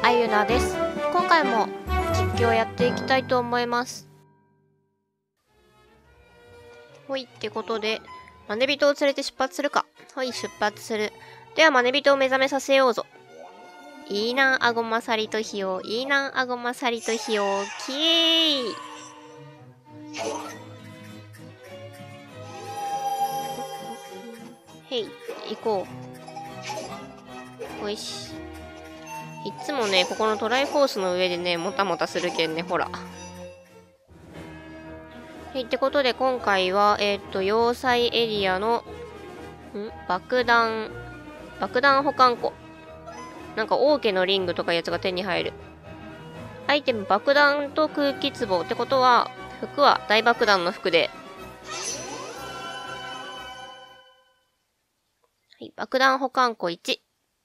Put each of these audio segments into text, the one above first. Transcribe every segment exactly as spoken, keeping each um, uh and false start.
あゆなです。今回も実況やっていきたいと思います。ほい、ってことで、マネ人を連れて出発するか。ほい、出発する。では、マネ人を目覚めさせようぞ。いいな、あごまさりとひよう。いいな、あごまさりとひよう。きえーい。へい、行こう。よし。いつもね、ここのトライフォースの上でね、もたもたするけんね、ほら。はい、ってことで今回は、えっと、要塞エリアの、ん爆弾、爆弾保管庫。なんか、王家のリングとかやつが手に入る。アイテム、爆弾と空気壺。ってことは、服は大爆弾の服で。はい、爆弾保管庫いち。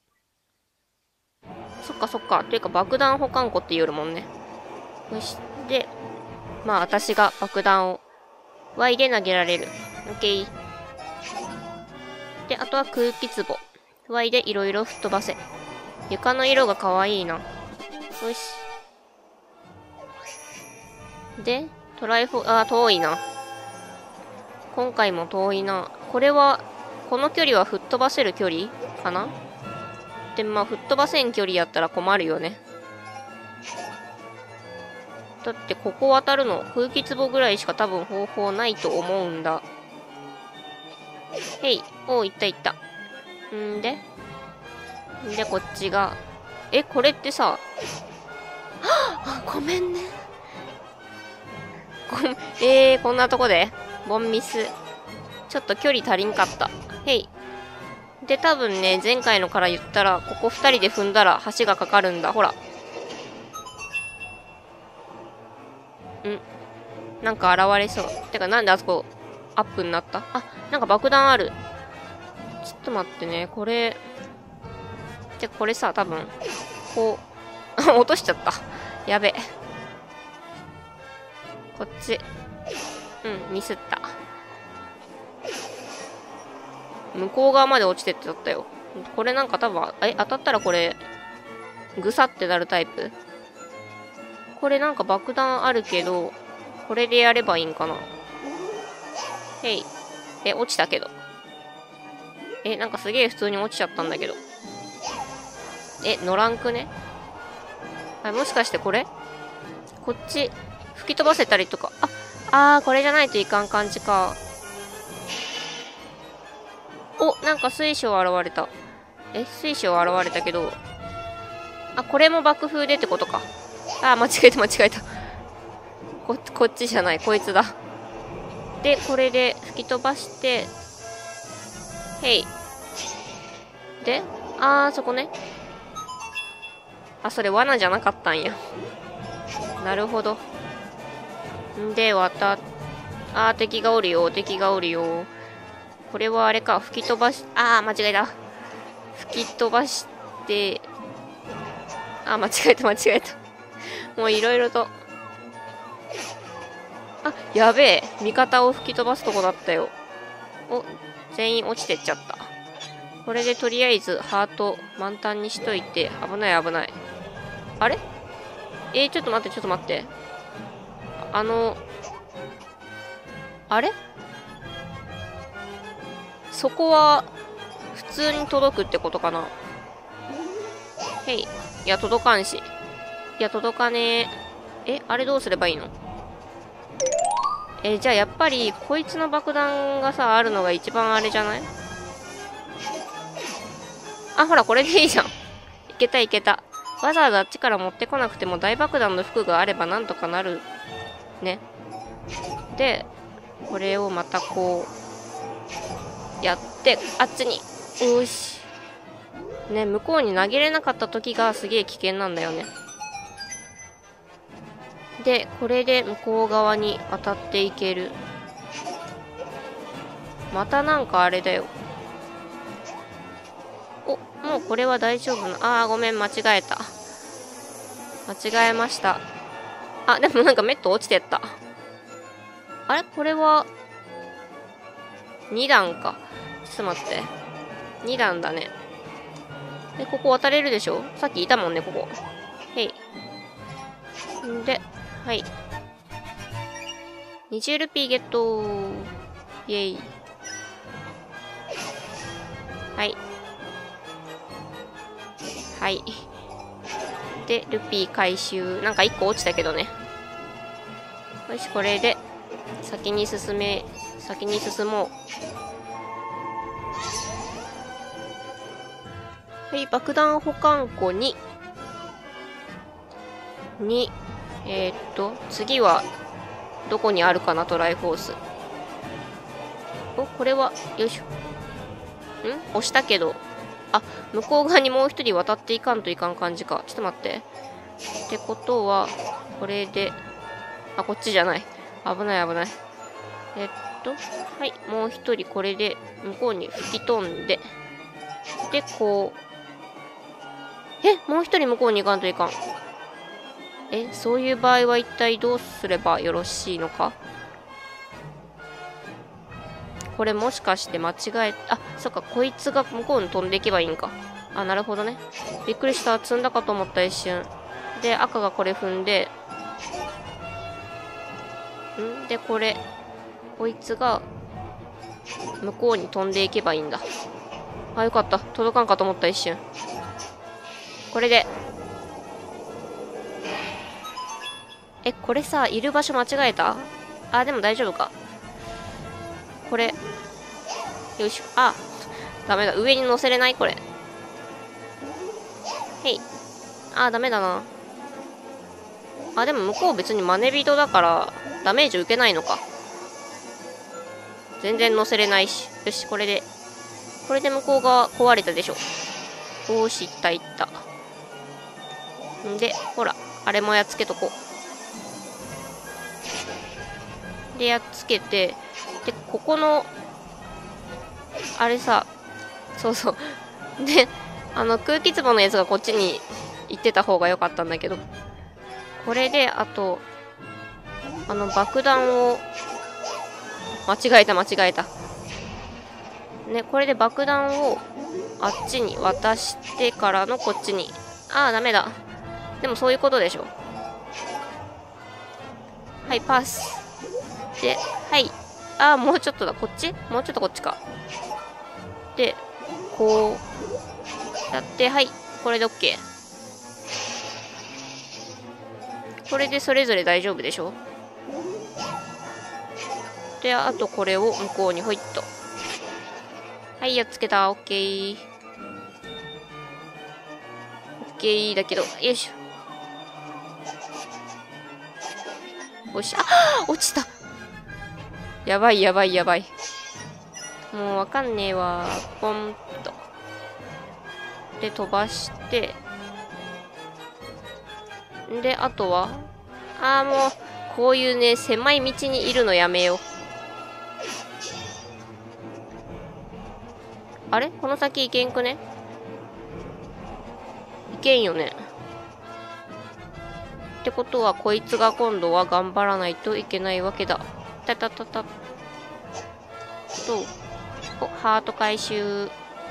そっかそっか。というか、爆弾保管庫って言うもんね。よし。で、まあ、私が爆弾を、Y で投げられる。OK。で、あとは空気壺。Y でいろいろ吹っ飛ばせ。床の色が可愛いな。よし。で、トライフォ、あ、遠いな。今回も遠いな。これは、この距離は吹っ飛ばせる距離かな？で、まあ、吹っ飛ばせん距離やったら困るよね。だって、ここ渡るの、空気壺ぐらいしか多分方法ないと思うんだ。へい。おう、行った行った。んでんで、こっちが。え、これってさ、はぁごめんね。ごめん、えー、こんなとこでボンミス。ちょっと距離足りんかった。へい。で、多分ね、前回のから言ったら、ここ二人で踏んだら橋がかかるんだ。ほら。んなんか現れそう。てか、なんであそこ、アップになった？あ、なんか爆弾ある。ちょっと待ってね、これ。で、これさ、多分、こう、落としちゃった。やべ。こっち。うん、ミスった。向こう側まで落ちてってだったよ。これなんか多分、え、当たったらこれ、ぐさってなるタイプ？これなんか爆弾あるけど、これでやればいいんかな？へい。え、落ちたけど。え、なんかすげえ普通に落ちちゃったんだけど。え、乗らんくね？あ、もしかしてこれ？こっち、吹き飛ばせたりとか。あ、あー、これじゃないといかん感じか。お、なんか水晶現れた。え、水晶現れたけど。あ、これも爆風でってことか。あー、間違えた間違えた。こ、こっちじゃない、こいつだ。で、これで吹き飛ばして、へい。で、あー、そこね。あ、それ罠じゃなかったんや。なるほど。んで、渡っ、あー、敵がおるよ、敵がおるよ。これはあれか、吹き飛ばし、あー、間違えた。吹き飛ばして、あー、間違えた、間違えた。もういろいろと。あ、やべえ。味方を吹き飛ばすとこだったよ。お、全員落ちてっちゃった。これでとりあえずハート満タンにしといて、危ない危ない。あれ？えー、ちょっと待って、ちょっと待って。あの、あれ？そこは、普通に届くってことかな？へい。いや、届かんし。いや、届かねえ。え、あれどうすればいいの？え、じゃあやっぱり、こいつの爆弾がさ、あるのが一番あれじゃない？あ、ほら、これでいいじゃん。いけたいけた。わざわざあっちから持ってこなくても大爆弾の服があればなんとかなる。ね。で、これをまたこう、やって、あっちに。よし。ね、向こうに投げれなかった時がすげえ危険なんだよね。で、これで向こう側に渡っていける。またなんかあれだよ。お、もうこれは大丈夫な。あー、ごめん、間違えた。間違えました。あ、でもなんかメット落ちてった。あれこれは、に段か。ちょっと待って。に段だね。で、ここ渡れるでしょ？さっきいたもんね、ここ。 んで、はい。にじゅうルピーゲット。イェイ。はい。はい。で、ルピー回収。なんかいっこ落ちたけどね。よし、これで、先に進め、先に進もう。はい、爆弾保管庫に、に、えー、っと、次は、どこにあるかな、トライフォース。お、これは、よいしょ。ん押したけど、あ、向こう側にもう一人渡っていかんといかん感じか。ちょっと待って。ってことは、これで、あ、こっちじゃない。危ない危ない。えっと、はい、もう一人これで、向こうに吹き飛んで、で、こう、え、もう一人向こうに行かんといかん。え、そういう場合は一体どうすればよろしいのか。これもしかして間違え、あ、そっか、こいつが向こうに飛んでいけばいいんか。あ、なるほどね。びっくりした。積んだかと思った一瞬。で、赤がこれ踏んで、んで、これ、こいつが、向こうに飛んでいけばいいんだ。あ、よかった。届かんかと思った一瞬。これで。え、これさ、いる場所間違えた？あ、でも大丈夫か。これ。よいしょ。あ、ダメだ。上に乗せれないこれ。へい。あ、ダメだな。あ、でも向こう別にマネビトだから、ダメージ受けないのか。全然乗せれないし。よし、これで。これで向こうが壊れたでしょ。おーし、いったいった。んで、ほら、あれもやっつけとこう。で、やっつけて、で、ここの、あれさ、そうそう。で、あの、空気壺のやつがこっちに行ってた方が良かったんだけど。これで、あと、あの、爆弾を、間違えた、間違えた。ね、これで爆弾を、あっちに渡してからのこっちに。ああ、ダメだ。でもそういうことでしょ。はい、パス。で、はい。ああ、もうちょっとだ。こっちもうちょっとこっちか。で、こう、やって、はい。これで OK。これでそれぞれ大丈夫でしょ。で、あとこれを向こうにほいっと。はい、やっつけた。オッケー。オッケーだけど、よいしょ。よし、あ、落ちた。やばいやばいやばい。もうわかんねえわ。ポンと。で、飛ばして。で、あとはああ、もう、こういうね、狭い道にいるのやめよう。あれこの先行けんくね？行けんよね。ってことは、こいつが今度は頑張らないといけないわけだ。たたたた。と、お、ハート回収。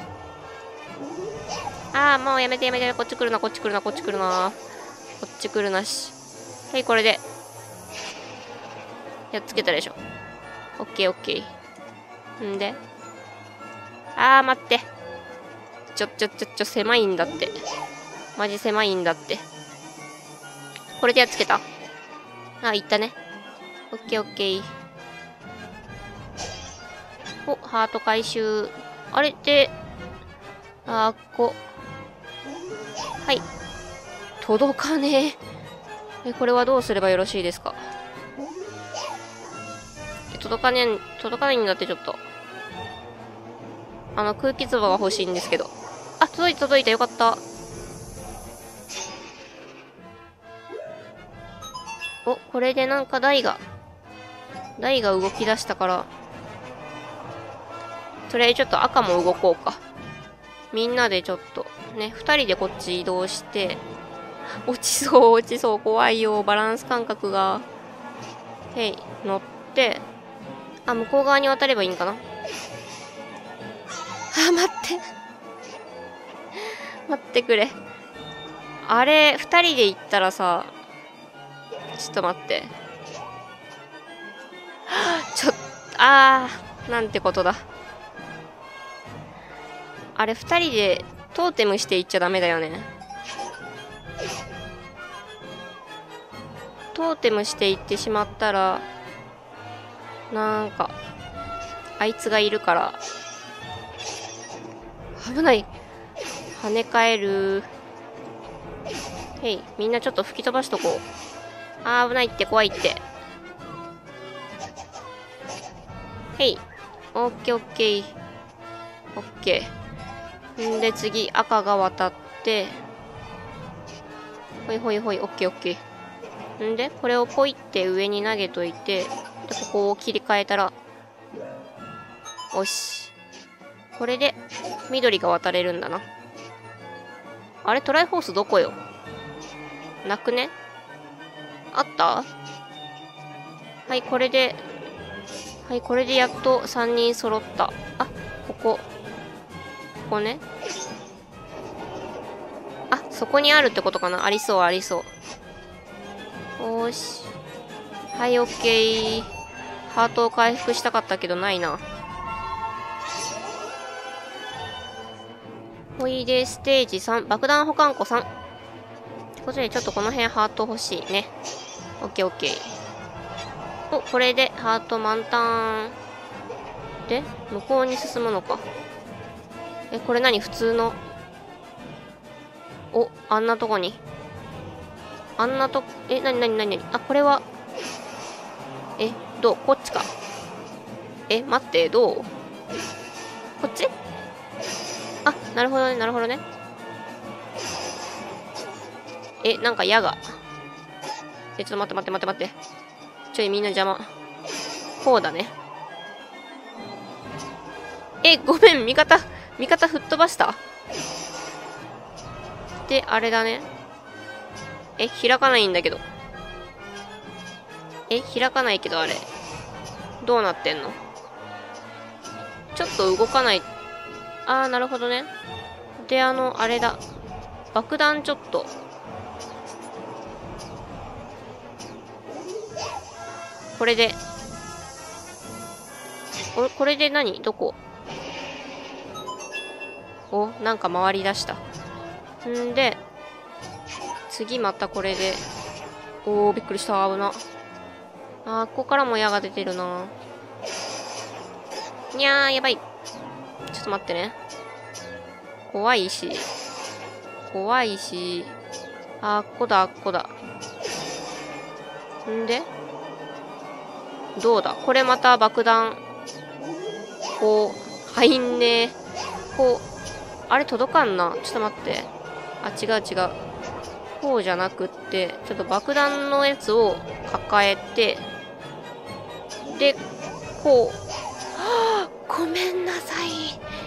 ああ、もうやめてやめて。こっち来るな、こっち来るな、こっち来るな。こっち来るなし。はい、これで。やっつけたでしょ。オッケーオッケー。んで。あー、待って。ちょ、ちょ、ちょ、ちょ、狭いんだって。マジ狭いんだって。これでやっつけた。あ、いったね。オッケーオッケー。お、ハート回収。あれで、あー、こ。はい。届かねえ。え、これはどうすればよろしいですか？届かねえ、届かないんだってちょっと。あの、空気壺が欲しいんですけど。あ、届いた届いた、よかった。お、これでなんか台が、台が動き出したから、とりあえずちょっと赤も動こうか。みんなでちょっと、ね、二人でこっち移動して、落ちそう、落ちそう、怖いよ、バランス感覚が。へい、乗って、あ、向こう側に渡ればいいんかな。あ、待って。待ってくれ。あれ、二人で行ったらさ、 ちょっと待って。ちょっと、あー、なんてことだ。あれ、二人でトーテムしていっちゃダメだよね。トーテムしていってしまったら、なんか、あいつがいるから、危ない。跳ね返る。へい、みんなちょっと吹き飛ばしとこう。あー、危ないって、怖いって。へい。オッケーオッケー。オッケー。んで、次、赤が渡って、ほいほいほい、オッケーオッケー。んで、これをポイって上に投げといて、で、ここを切り替えたら、よし。これで、緑が渡れるんだな。あれ、トライフォースどこよ？なくね？あった？はい、これで、はい、これでやっとさんにん揃った。あ、ここ。ここね。あ、そこにあるってことかな？ありそう、ありそう。よーし。はい、オッケー。ハートを回復したかったけど、ないな。ほいで、ステージさん、爆弾保管庫さん。ってことで、ちょっとこの辺ハート欲しいね。オッケーオッケー。お、これでハート満タン。で、向こうに進むのか。え、これ何？普通の。お、あんなとこに。あんなとこ、え、なになになになに？あ、これは。え、どう？こっちか。え、待って、どう？こっち？あ、なるほどね、なるほどね。え、なんか矢が。え、ちょっと待って待って待って待って。ちょい、みんな邪魔。こうだね。え、ごめん、味方、味方吹っ飛ばした。で、あれだね。え、開かないんだけど。え、開かないけどあれ。どうなってんの？ちょっと動かない。あー、なるほどね。で、あの、あれだ。爆弾ちょっと。これで。これ、これで何？どこ？お、なんか回り出した。んで、次またこれで。おー、びっくりした。危な。あー、ここからも矢が出てるな。にゃー、やばい。ちょっと待ってね。怖いし。怖いし。あー、ここだ、ここだ。んでどうだ？これまた爆弾。こう、入んねえ。こう、あれ届かんな。ちょっと待って。あ、違う違う。こうじゃなくって、ちょっと爆弾のやつを抱えて、で、こう。はぁ、ごめんなさい。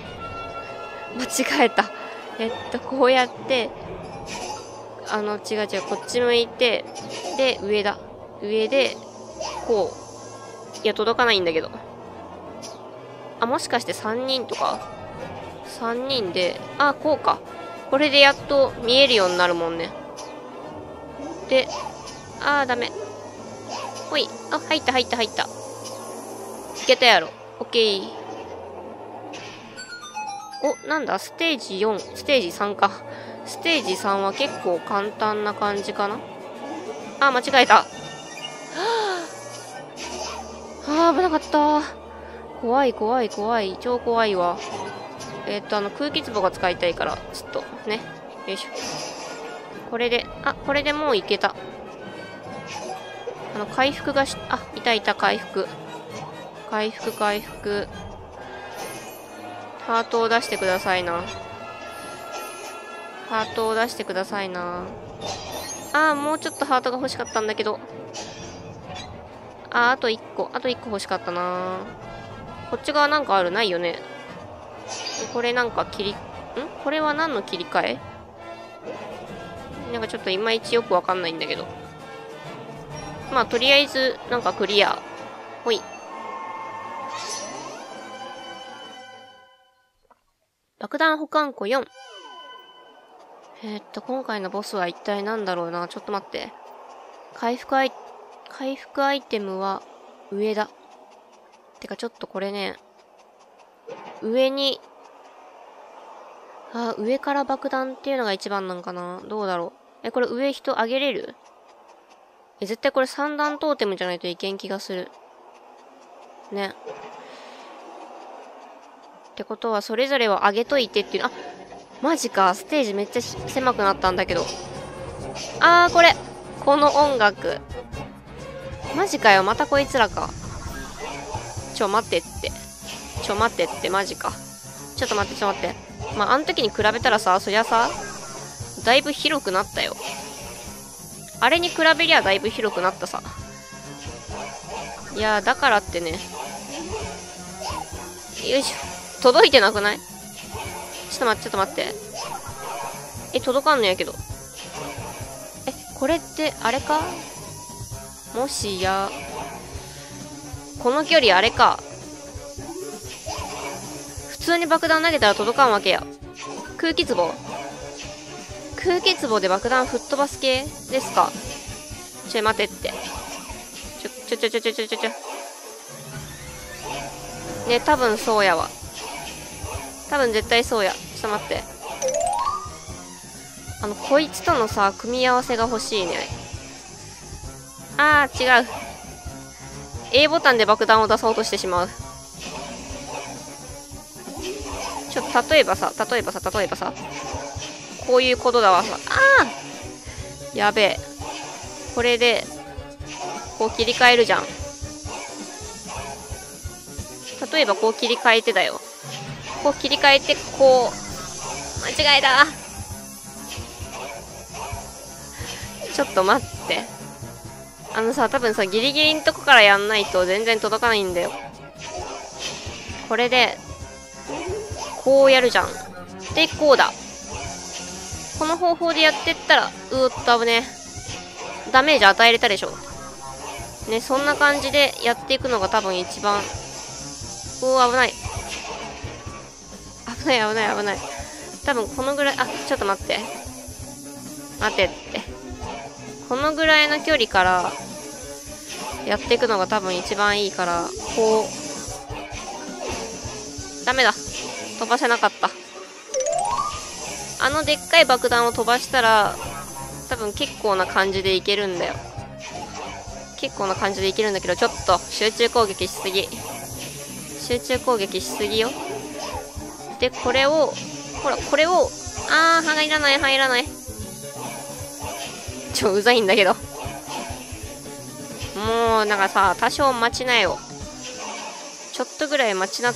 間違えた。えっと、こうやって、あの、違う違う、こっち向いて、で、上だ。上で、こう。いや、届かないんだけど。あ、もしかしてさんにんとか ?さん 人で、あ、こうか。これでやっと見えるようになるもんね。で、あー、ダメ。ほい。あ、入った入った入った。いけたやろ。オッケー。お、なんだステージよん、ステージさんか。ステージさんは結構簡単な感じかな。あ、間違えた。はぁ。あー、危なかった。怖い怖い怖い。超怖いわ。えっと、あの、空気壺が使いたいから、ちょっと、ね。よいしょ。これで、あ、これでもういけた。あの、回復がし、あ、いたいた、回復。回復、回復。ハートを出してくださいな。ハートを出してくださいな。あー、もうちょっとハートが欲しかったんだけど。あー、あといっこ。あといっこ欲しかったな。こっち側なんかある？ないよね。これなんか切り、ん？これは何の切り替え？なんかちょっといまいちよくわかんないんだけど。まあ、とりあえず、なんかクリア。ほい。爆弾保管庫よん。えー、っと、今回のボスは一体何だろうな。ちょっと待って。回復アイ回復アイテムは上だ。てかちょっとこれね、上に、あ、上から爆弾っていうのが一番なんかな。どうだろう。え、これ上人上げれる？え、絶対これ三段トーテムじゃないといけん気がする。ね。ってことは、それぞれを上げといてっていう、あ、マジか。ステージめっちゃ狭くなったんだけど。あー、これ。この音楽。マジかよ。またこいつらか。ちょ、待ってって。ちょ、待ってって、マジか。ちょっと待って、ちょっと待って。まあ、あの時に比べたらさ、そりゃさ、だいぶ広くなったよ。あれに比べりゃだいぶ広くなったさ。いやー、だからってね。よいしょ。届いてなくない？ちょっと待って、ちょっと待って。え、届かんのやけど。え、これって、あれか？もしや、この距離あれか。普通に爆弾投げたら届かんわけや。空気壺？空気壺で爆弾吹っ飛ばす系ですか？ちょ、待ってって。ちょ、ちょちょちょちょちょちょちょ。ね、多分そうやわ。多分絶対そうや。ちょっと待って。あの、こいつとのさ、組み合わせが欲しいね。あー、違う。A ボタンで爆弾を出そうとしてしまう。ちょっと、例えばさ、例えばさ、例えばさ、こういうことだわさ。あー！やべえ。これで、こう切り替えるじゃん。例えばこう切り替えてだよ。こう切り替えて、こう、間違えた。ちょっと待って。あのさ、多分さ、ギリギリのとこからやんないと全然届かないんだよ。これで、こうやるじゃん。で、こうだ。この方法でやってったら、うーっと危ねえ。ダメージ与えれたでしょ。ね、そんな感じでやっていくのが多分一番、おー、危ない。危ない、危ない、危ない。多分このぐらい、あ、ちょっと待って。待ってって。このぐらいの距離から、やっていくのが多分一番いいから、こう。ダメだ。飛ばせなかった。あのでっかい爆弾を飛ばしたら、多分結構な感じでいけるんだよ。結構な感じでいけるんだけど、ちょっと集中攻撃しすぎ。集中攻撃しすぎよ。で、これを、ほら、これを、あー、入らない、入らない。ちょ、うざいんだけど。もう、なんかさ、多少待ちなよ。ちょっとぐらい待ちなって。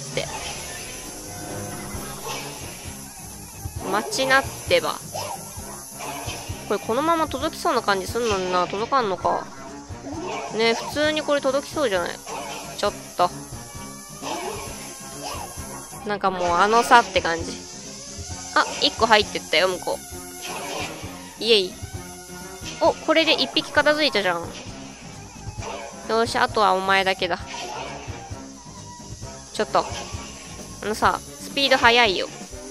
待ちなってば。これこのまま届きそうな感じすんのにな。届かんのか。ねえ、普通にこれ届きそうじゃない？ちょっと。なんかもうあの差って感じ。あ、いっこ入ってったよ、向こう。イエイ。お、これでいっぴき片付いたじゃん。よし、あとはお前だけだ。ちょっと。あのさ、スピード速いよ。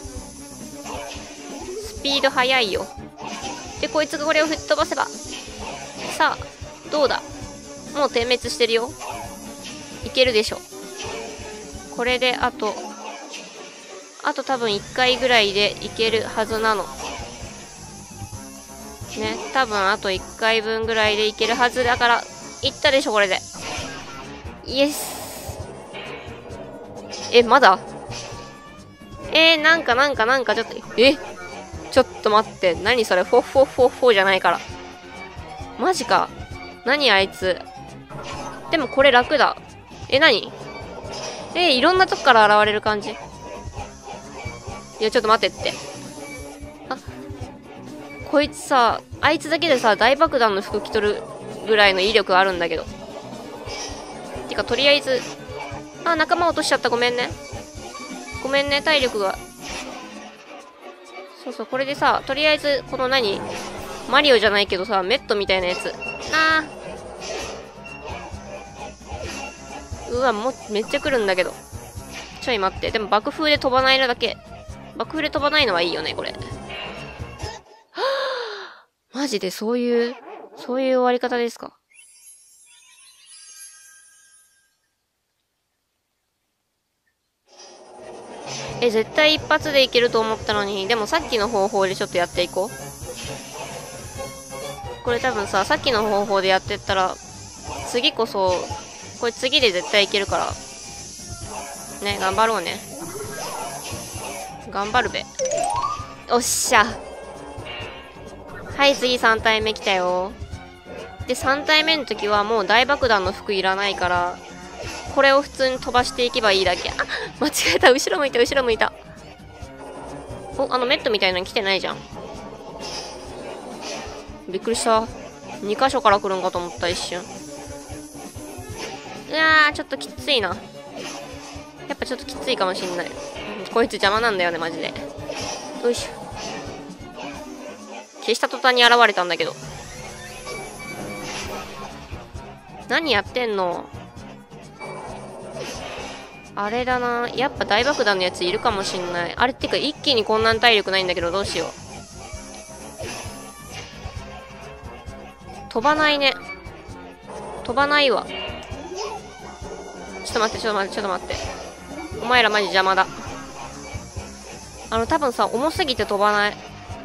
スピード速いよ。で、こいつがこれを吹っ飛ばせば。さあ、どうだ？もう点滅してるよ。いけるでしょ。これで、あと、あと多分いっかいぐらいでいけるはずなの。ね、多分あといっかいぶんぐらいでいけるはずだから、いったでしょ、これで。イエス。え、まだ？えー、なんかなんかなんかちょっと、えちょっと待って。何それ？フォッフォッフォッフォじゃないから。マジか。何あいつ。でもこれ楽だ。え、何？えー、いろんなとこから現れる感じ。いや、ちょっと待ってって。あ、こいつさ、あいつだけでさ、大爆弾の服着とるぐらいの威力あるんだけど。てか、とりあえず、あ、仲間落としちゃった。ごめんね。ごめんね、体力が。そうそう、これでさ、とりあえず、この何？マリオじゃないけどさ、メットみたいなやつ。あー。うわ、もう、めっちゃ来るんだけど。ちょい待って。でも爆風で飛ばないのだけ。爆風で飛ばないのはいいよね、これ。はぁマジでそういう、そういう終わり方ですか？ え、絶対一発でいけると思ったのに。でもさっきの方法でちょっとやっていこう。これ多分さ、さっきの方法でやってったら、次こそ、これ次で絶対いけるから。ね、頑張ろうね。頑張るべ。おっしゃ。はい、次さん体目来たよ。で、さん体目の時はもう大爆弾の服いらないから、これを普通に飛ばしていけばいいだけ。あ、間違えた。後ろ向いた、後ろ向いた。お、あのメットみたいなの来てないじゃん。びっくりした。に箇所から来るんかと思った、一瞬。うわー、ちょっときついな。やっぱちょっときついかもしんない。うん、こいつ邪魔なんだよね、マジで。よいしょ。消した途端に現れたんだけど。何やってんの？あれだな。やっぱ大爆弾のやついるかもしんない。あれってか一気にこんなに体力ないんだけど、どうしよう。飛ばないね。飛ばないわ。ちょっと待って、ちょっと待って、ちょっと待って。お前らマジ邪魔だ。あの、多分さ、重すぎて飛ばない。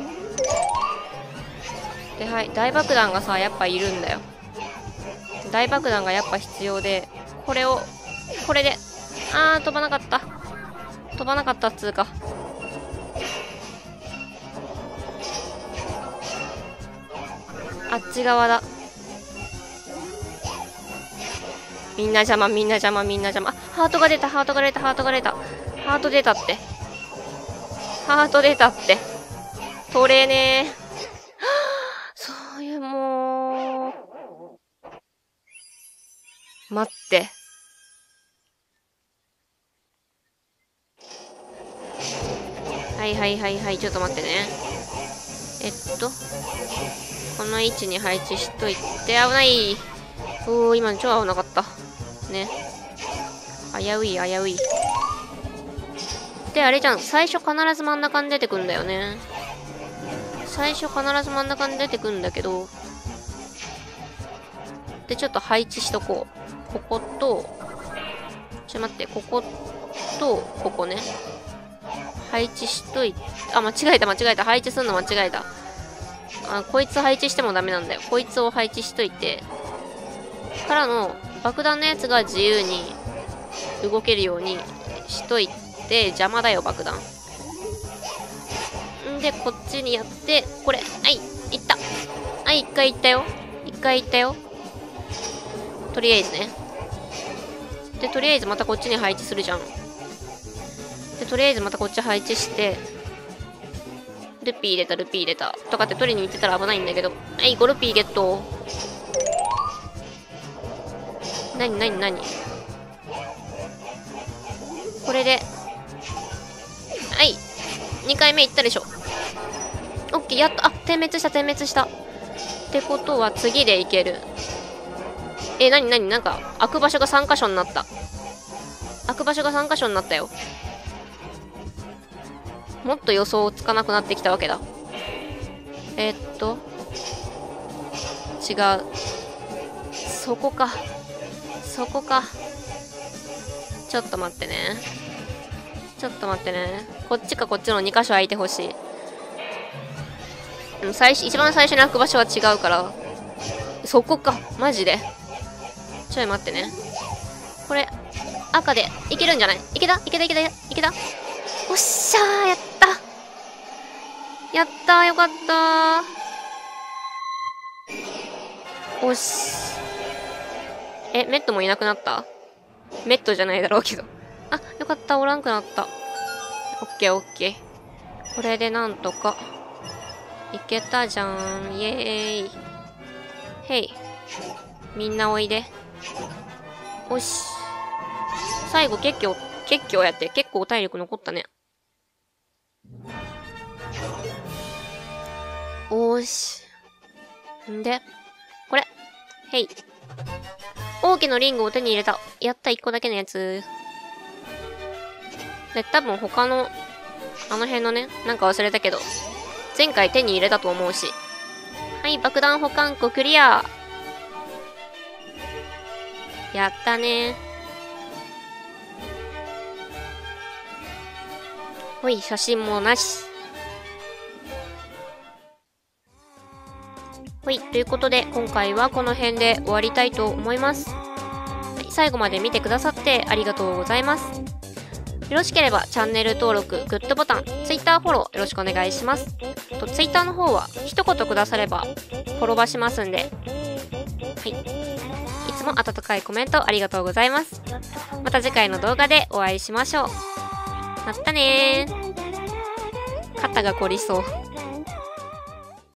で、はい。大爆弾がさ、やっぱいるんだよ。大爆弾がやっぱ必要で、これを、これで、あー、飛ばなかった。飛ばなかったっつうか。あっち側だ。みんな邪魔、みんな邪魔、みんな邪魔。あ、ハートが出た、ハートが出た、ハートが出た。ハート出たって。ハート出たって。取れねえ。そういう、もう。待って。はいはいはいはい、ちょっと待ってね。えっと、この位置に配置しといて、危ない。おー、今超危なかった。ね。危うい、危うい。で、あれじゃん。最初必ず真ん中に出てくんだよね。最初必ず真ん中に出てくんだけど。で、ちょっと配置しとこう。ここと、ちょ、待って、ここと、ここね。配置しといて、あ、間違えた、間違えた。配置すんの間違えた。あ、こいつ配置してもダメなんだよ。こいつを配置しといて、からの爆弾のやつが自由に動けるようにしといて、邪魔だよ、爆弾。んで、こっちにやって、これ、はい、いった。はい、一回いったよ。一回いったよ。とりあえずね。で、とりあえずまたこっちに配置するじゃん。で、とりあえずまたこっち配置して、ルピー入れた、ルピー入れた。とかって取りに行ってたら危ないんだけど。はい、ごルピーゲット。なになになにこれで。はい。にかいめいったでしょ。オッケー、やっと、あ、点滅した、点滅した。ってことは次でいける。え、なになになんか、開く場所がさん箇所になった。開く場所がさん箇所になったよ。もっと予想つかなくなってきたわけだ。えー、っと。違う。そこか。そこか。ちょっと待ってね。ちょっと待ってね。こっちかこっちのに箇所空いてほしい。うん、最初、一番最初に開く場所は違うから。そこか。マジで。ちょい待ってね。これ、赤でいけるんじゃない？いけた？いけたいけたいけた？おっしゃー、やったやったー、よかったー。おし。え、メットもいなくなった？メットじゃないだろうけど。あ、よかった、おらんくなった。オッケーオッケー。これでなんとか、いけたじゃん。イエーイ。へい。みんなおいで。おし。最後結構、結構やって、結構体力残ったね。おーし。んで、これ。へい。王家のリングを手に入れた。やったいっこだけのやつ。で、多分他の、あの辺のね、なんか忘れたけど、前回手に入れたと思うし。はい、爆弾保管庫クリア。やったね。 ほい、写真もなし。ほい、ということで、今回はこの辺で終わりたいと思います。はい、最後まで見てくださってありがとうございます。よろしければチャンネル登録、グッドボタン、Twitter フォローよろしくお願いします。と Twitter の方は一言くださればフォローバしますんで、はい。いつも温かいコメントありがとうございます。また次回の動画でお会いしましょう。まったねー。肩が凝りそう。